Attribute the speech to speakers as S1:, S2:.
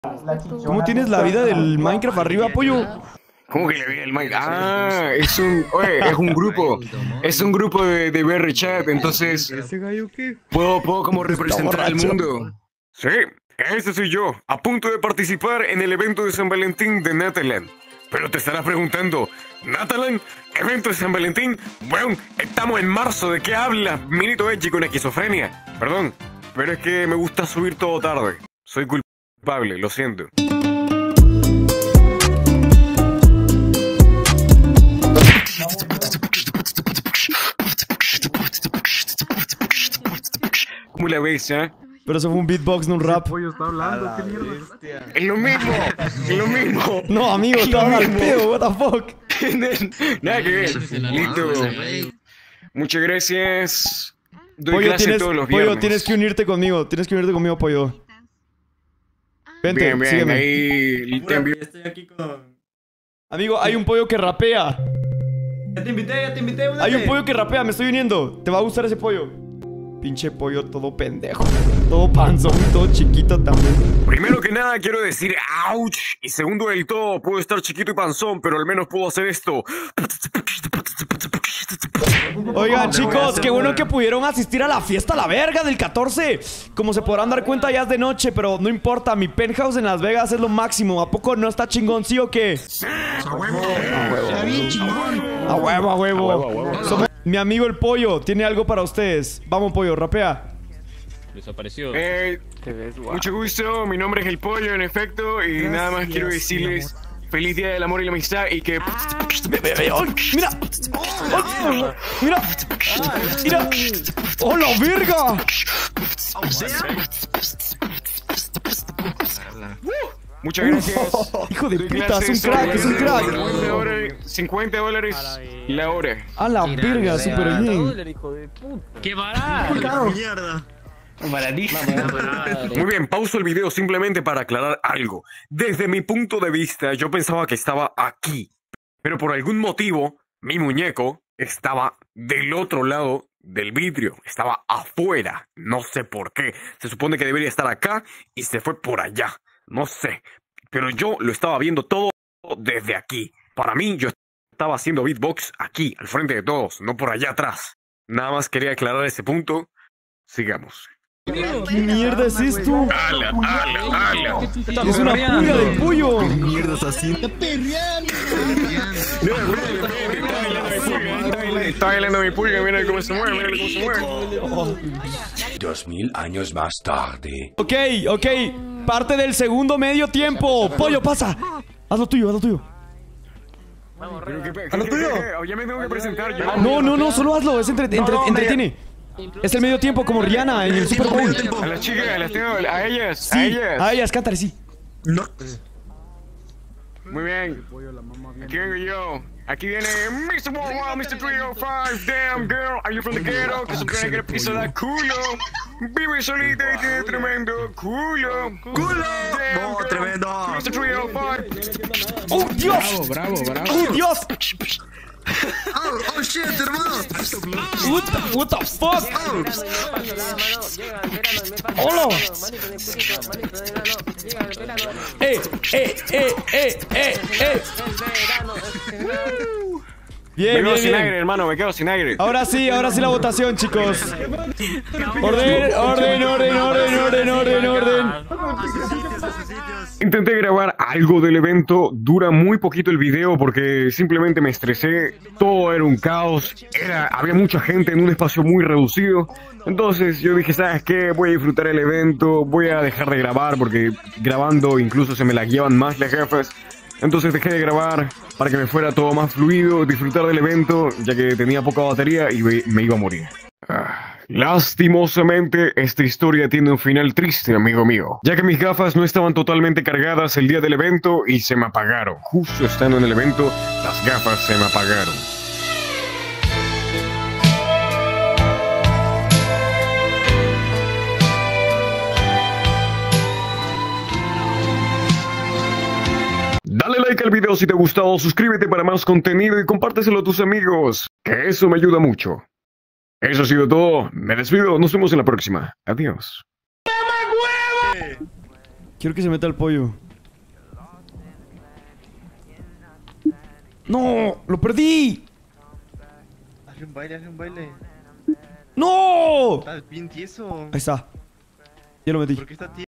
S1: ¿Cómo tienes la vida del Minecraft arriba, pollo?
S2: ¿Cómo que le vi el Minecraft? Ah, es un grupo. Es un grupo de VR Chat, entonces
S1: ¿Ese gallo qué?
S2: puedo como representar al
S1: borracho.
S2: mundo. Sí, ese soy yo, a punto de participar en el evento de San Valentín de Natalan. Pero te estarás preguntando, ¿Natalan? ¿Evento de San Valentín? Bueno, estamos en marzo, ¿de qué habla? Minito Edgy con esquizofrenia. Perdón, pero es que me gusta subir todo tarde. Soy culpable, lo siento. ¿Cómo la ves, eh?
S1: Pero eso fue un beatbox, no un rap.
S3: Pollo está hablando, qué mierda.
S2: Es lo mismo, es lo mismo.
S1: No, amigo, estaba al pedo, what the fuck.
S2: Nada que ver. Listo. Muchas gracias. Doy
S1: Pollo,
S2: clase todos los
S1: pollo,
S2: viernes.
S1: tienes que unirte conmigo, pollo. Vente,
S2: Bien, bien,
S1: sígueme.
S2: ahí te envío.
S3: Estoy aquí con...
S1: Amigo, hay un pollo que rapea.
S3: Ya te invité, únete.
S1: Hay un pollo que rapea, me estoy uniendo. Te va a gustar ese pollo. Pinche pollo todo pendejo. Todo panzón, todo chiquito también.
S2: Primero que nada quiero decir ouch. Y segundo del todo, puedo estar chiquito y panzón, pero al menos puedo hacer esto.
S1: Oigan, chicos, qué bueno que pudieron asistir a la fiesta a la verga del 14. Como se podrán dar cuenta, ya es de noche, pero no importa. Mi penthouse en Las Vegas es lo máximo. ¿A poco no está chingón, sí o qué?
S4: A huevo. Está bien chingón.
S1: A huevo, a huevo. Mi amigo el pollo tiene algo para ustedes. Vamos, pollo, rapea.
S5: Desapareció.
S2: Mucho gusto, mi nombre es El Pollo, en efecto, y nada más quiero decirles feliz día del amor y la amistad y que...
S1: ¡Mira! ¡Mira! ¡Mira! ¡Oh, la verga!
S2: Muchas gracias.
S1: Hijo de
S2: Doy
S1: puta, es un
S2: clases
S1: crack, es un crack.
S2: $50 la hora.
S1: A la verga, súper bien.
S5: ¡Qué barato!
S4: Mierda.
S2: Muy bien, pauso el video simplemente para aclarar algo. Desde mi punto de vista, yo pensaba que estaba aquí, pero por algún motivo, mi muñeco estaba del otro lado del vidrio, estaba afuera, no sé por qué. Se supone que debería estar acá y se fue por allá, no sé, pero yo lo estaba viendo todo desde aquí. Para mí, yo estaba haciendo beatbox aquí, al frente de todos, no por allá atrás. Nada más quería aclarar ese punto. Sigamos.
S1: ¿Qué mierda es esto?
S2: ¡Ala!
S1: Es una puya de pollo.
S4: Mierda, está haciendo.
S2: Está bailando mi pulga, mira cómo se mueve, mira cómo se mueve.
S6: 2000 años más tarde.
S1: Ok, parte del segundo medio tiempo. Pollo, pasa. Haz lo tuyo, haz lo tuyo.
S2: ¿A lo tuyo? Ya me tengo que presentar yo.
S1: No, solo hazlo, es entretiene. Es el medio tiempo como Rihanna en el Super Bowl.
S2: A las chicas, a las tengo, a ellas,
S1: Sí, a ellas, cántale, sí.
S4: No.
S2: Muy bien. Aquí vengo yo. Aquí viene Mr. Wow, Mr. 305. Damn girl, are you from the ghetto? Que se puede que piso de culo. Vive solita y tiene tremendo culo.
S4: ¡Culo!
S2: Damn,
S4: ¡No,
S2: girl.
S4: tremendo!
S2: Mr. 305.
S1: ¡Oh, Dios!
S5: Bravo.
S1: ¡Oh, Dios!
S4: Oh, shit, hermano.
S1: What the fuck? ¡Hola!
S2: Me quedo sin aire,
S1: Bien.
S2: hermano, me quedo sin aire.
S1: Ahora sí la votación, chicos. Orden.
S2: Intenté grabar algo del evento, dura muy poquito el video porque simplemente me estresé, todo era un caos, había mucha gente en un espacio muy reducido, entonces yo dije, ¿sabes qué? Voy a disfrutar el evento, voy a dejar de grabar porque grabando incluso se me lagueaban más las gafas, entonces dejé de grabar para que me fuera todo más fluido, disfrutar del evento, ya que tenía poca batería y me iba a morir. Lastimosamente, esta historia tiene un final triste, amigo mío, ya que mis gafas no estaban totalmente cargadas el día del evento y se me apagaron. Justo estando en el evento, las gafas se me apagaron. Dale like al video si te ha gustado, suscríbete para más contenido y compárteselo a tus amigos, que eso me ayuda mucho. Eso ha sido todo, me despido, nos vemos en la próxima. Adiós.
S1: Quiero que se meta el pollo. ¡No! ¡Lo perdí!
S3: Hazle un baile, hazle un baile.
S1: ¡No!
S3: Estás bien tieso.
S1: Ahí está. Ya lo metí.
S3: ¿Por qué está tieso?